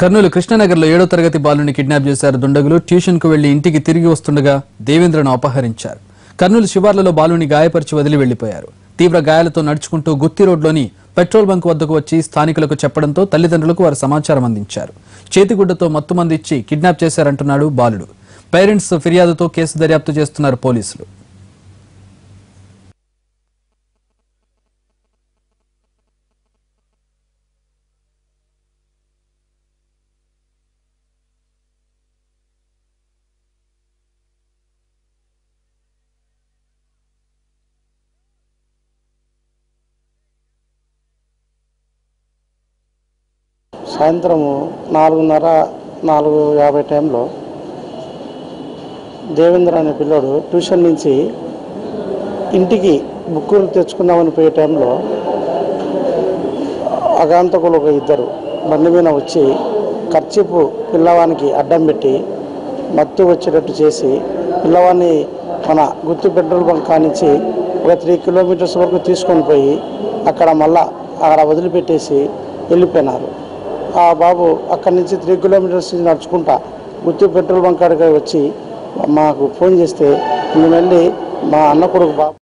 కర్నూలు కృష్ణనగర్లో 7వ తరగతి బాలుని కిడ్నాప్ చేశారు దుండగులు. ట్యూషన్కు వెళ్లి ఇంటికి తిరిగి వస్తుండగా దేవేంద్రను అపహరించారు. కర్నూలు శివార్లలో బాలుని గాయపరిచి వదిలి వెళ్లిపోయారు. తీవ్ర గాయాలతో నడుచుకుంటూ గుత్తి రోడ్లోని పెట్రోల్ బంక్ వద్దకు వచ్చి స్థానికులకు చెప్పడంతో తల్లిదండ్రులకు వారు సమాచారం అందించారు. చేతిగుడ్డతో మత్తుమందు ఇచ్చి కిడ్నాప్ చేశారంటున్నాడు బాలుడు. పేరెంట్స్ ఫిర్యాదుతో కేసు దర్యాప్తు చేస్తున్నారు పోలీసులు. సాయంత్రము 4:30-4:50 టైంలో దేవేంద్ర అనే పిల్లోడు ట్యూషన్ నుంచి ఇంటికి బుక్కులు తెచ్చుకుందామని పోయే టైంలో అగాంతకులు ఇద్దరు బండి మీద వచ్చి ఖర్చీపు పిల్లవానికి అడ్డం పెట్టి మత్తు వచ్చేటట్టు చేసి పిల్లవాడిని మన గుత్తి పెట్రోల్ బంక్ కానించి ఒక 3 కిలోమీటర్స్ వరకు తీసుకొని పోయి అక్కడ వదిలిపెట్టేసి వెళ్ళిపోయినారు. ఆ బాబు అక్కడి నుంచి 3 కిలోమీటర్స్ నడుచుకుంటా గుత్తి పెట్రోల్ బంక్ కాడికి వచ్చి మాకు ఫోన్ చేస్తే మేము వెళ్ళి మా అన్న కొడుకు బాబు